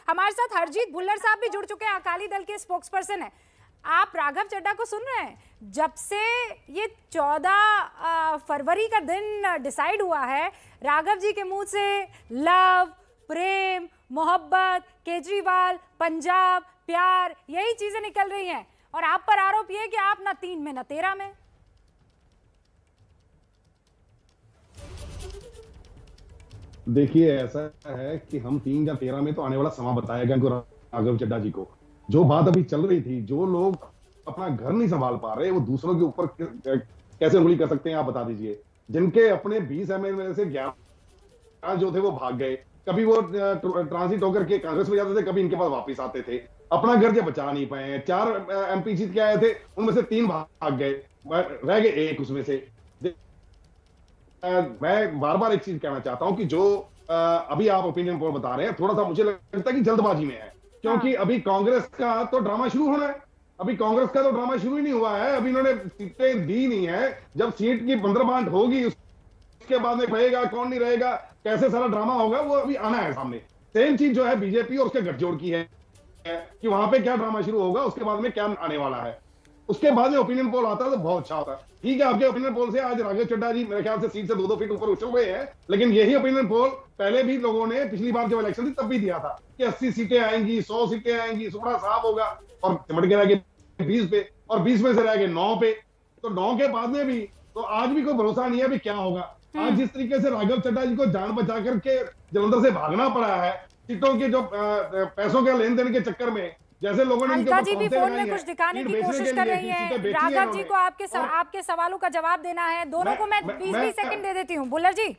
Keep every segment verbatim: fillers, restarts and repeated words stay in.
हमारे साथ हरजीत भुल्लर साहब भी जुड़ चुके हैं, अकाली दल के स्पोक्स पर्सन है। आप राघव चड्ढा को सुन रहे हैं? जब से ये चौदह फरवरी का दिन डिसाइड हुआ है, राघव जी के मुंह से लव, प्रेम, मोहब्बत, केजरीवाल, पंजाब, प्यार, यही चीजें निकल रही हैं। और आप पर आरोप ये है कि आप ना तीन में ना तेरह में। देखिए, ऐसा है कि हम तीन या तेरह में तो आने वाला समा बताएगा राघव चड्ढा जी को। जो बात अभी चल रही थी, जो लोग अपना घर नहीं संभाल पा रहे, वो दूसरों के ऊपर कैसे उंगली कर सकते हैं, आप बता दीजिए। जिनके अपने बीस एमएलए में से ग्यारह जो थे वो भाग गए, कभी वो ट्रांसिट होकर के कांग्रेस में जाते थे, कभी इनके पास वापस आते थे, अपना घर जो बचा नहीं पाए हैं। चार एमपी जीत के आए थे, उनमें से तीन भाग गए, रह गए एक उसमें से। मैं बार बार एक चीज कहना चाहता हूं कि जो अभी आप ओपिनियन पोल बता रहे हैं, थोड़ा सा मुझे लगता है कि जल्दबाजी में है, क्योंकि अभी कांग्रेस का तो ड्रामा शुरू होना है। अभी कांग्रेस का तो ड्रामा शुरू ही नहीं हुआ है, अभी इन्होंने सीटें दी नहीं है। जब सीट की पंद्रह बांट होगी, उसके बाद में रहेगा कौन नहीं रहेगा, कैसे सारा ड्रामा होगा, वो अभी आना है सामने। सेम चीज जो है बीजेपी और उसके गठजोड़ की है कि वहां पे क्या ड्रामा शुरू होगा, उसके बाद में क्या आने वाला है। उसके बाद में ओपिनियन पोल आता है तो बहुत अच्छा होता है। ठीक है, आपके ओपिनियन पोल से आज राघव चड्ढा जी मेरे ख्याल से सीट से दो दो फीट ऊपर उछल गए हैं, लेकिन यही ओपिनियन पोल पहले भी लोगों ने पिछली बार जब इलेक्शन थी तब भी दिया था कि अस्सी सीटें आएंगी, सौ सीटें आएंगी, सोना साफ होगा, और चिमट के रह गए बीस पे, और बीस में से रह गए नौ पे। तो नौ के बाद में भी तो आज भी कोई भरोसा नहीं है अभी क्या होगा। आज जिस तरीके से राघव चड्ढा जी को जान बचा करके जलंधर से भागना पड़ा है, सीटों के जो पैसों के लेन देन के चक्कर में, जैसे लोगों ने अलका जी भी फोन में कुछ दिखाने की कोशिश कर रही हैं। राघव जी को आपके सव, आपके सवालों का जवाब देना है। दोनों को मैं बीस बीस सेकंड दे देती हूँ। भुल्लर जी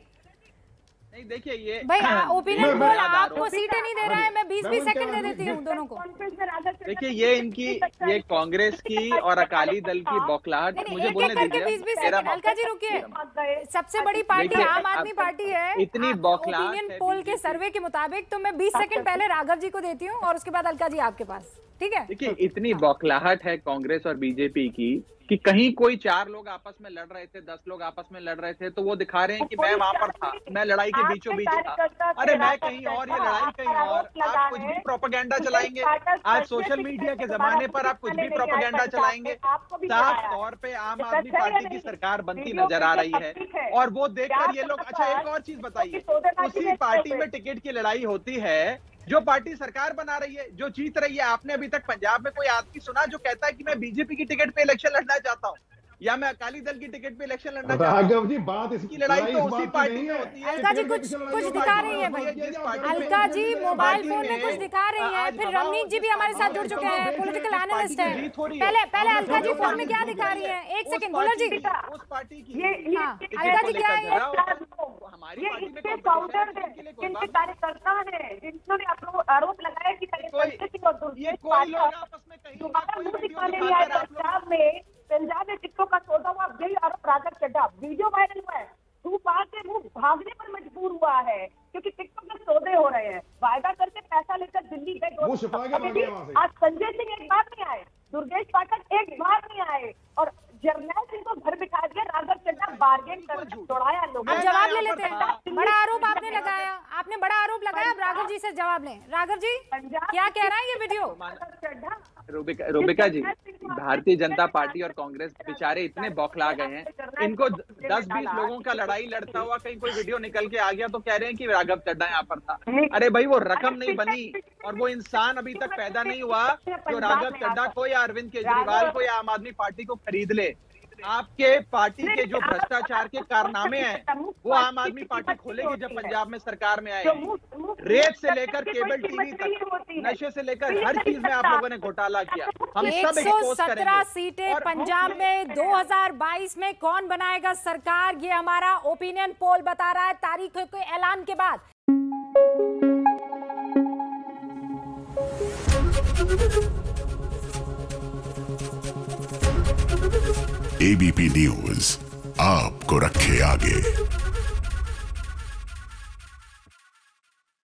नहीं, देखिए ये भाई ओपिनियन पोल आपको सीटें नहीं दे रहा है, मैं बीस बीस सेकंड दे देती हूँ दोनों को। देखिए ये इनकी, ये कांग्रेस की और अकाली दल की बौखलाहट, मुझे बोलने दीजिए। बीस बीस सेकंड अलका जी रुकिए। सबसे बड़ी पार्टी आम आदमी पार्टी है, इतनी बौखलाहट ओपिनियन पोल के सर्वे के मुताबिक। तो मैं बीस सेकंड पहले राघव जी को देती हूँ और उसके बाद अलका जी आपके पास, ठीक है? देखिए इतनी बौखलाहट है कांग्रेस और बीजेपी की कि कहीं कोई चार लोग आपस में लड़ रहे थे, दस लोग आपस में लड़ रहे थे, तो वो दिखा रहे हैं कि मैं वहां पर था, मैं लड़ाई के बीचों बीच था। अरे मैं कहीं और, ये लड़ाई कहीं और। आप कुछ भी प्रोपेगेंडा चलाएंगे, आज सोशल मीडिया के जमाने पर आप कुछ भी प्रोपेगेंडा चलाएंगे। साफ तौर पे आम आदमी पार्टी की सरकार बनती नजर आ रही है, और वो देखकर ये लोग, अच्छा एक और चीज बताइए, उसी पार्टी में टिकट की लड़ाई होती है जो पार्टी सरकार बना रही है, जो जीत रही है। आपने अभी तक पंजाब में कोई आदमी सुना जो कहता है कि मैं बीजेपी की टिकट पे इलेक्शन लड़ना चाहता हूँ या मैं अकाली दल की टिकट पे इलेक्शन लड़ना चाहता हूँ? राघव जी, बात इसकी लड़ाई तो उसी पार्टी में होती है। अलका जी कुछ कुछ दिखा रही है भाई। अलका जी मोबाइल फोन में कुछ दिखा रही है। फिर रवनीत जी भी हमारे साथ जुड़ चुके हैं, पॉलिटिकल एनालिस्ट हैं। पहले पहले अलका जी फोन में क्या दिखा रही है? एक सेकंड भुल्लर जी, उस पार्टी की अलका जी क्या है? हमारी पार्टी में कार्यकर्ता है जिन्होंने आरोप लगाया कि ये कोई लोग आपस में कहीं पंजाब में पंजाब में टिकटों का सौदा हुआ, यही आरोप राघव चड्ढा, वीडियो वायरल हुआ है। तू बात से वो भागने पर मजबूर हुआ है क्योंकि टिकटों के सौदे हो रहे हैं। वायदा करके पैसा लेकर दिल्ली गए, आज संजय सिंह एक बार नहीं आए, दुर्गेश पाठक एक बार नहीं आए, और जर्नैल सिंह को घर बिठा दिया। राघव चड्ढा बार्गेन कर दौड़ाया लोगों। अब जवाब ले लेते हैं। बड़ा आरोप आपने लगाया, आपने बड़ा आरोप लगाया। अब राघव जी से जवाब लें। राघव जी क्या कह रहा है ये वीडियो? रूबिका रूबिका जी, भारतीय जनता पार्टी और कांग्रेस बेचारे इतने बौखला गए हैं, इनको दस बीस लोगों का लड़ाई लड़ता हुआ कहीं कोई वीडियो निकल के आ गया तो कह रहे हैं कि राघव चड्ढा यहाँ पर था। अरे भाई, वो रकम नहीं बनी और वो इंसान अभी तक पैदा नहीं हुआ जो राघव चड्ढा को या अरविंद केजरीवाल को या आम आदमी पार्टी को खरीद ले। आपके पार्टी के जो भ्रष्टाचार के कारनामे हैं वो आम आदमी पार्टी खोलेगी जब पंजाब में सरकार में आएगी। रेत से लेकर केबल टीवी तक, नशे से लेकर हर चीज में आप लोगों ने घोटाला किया। हम सब एक सौ सत्रह सीटें पंजाब में दो हज़ार बाईस में कौन बनाएगा सरकार, ये हमारा ओपिनियन पोल बता रहा है तारीख के ऐलान के बाद। एबीपी न्यूज आपको रखे आगे।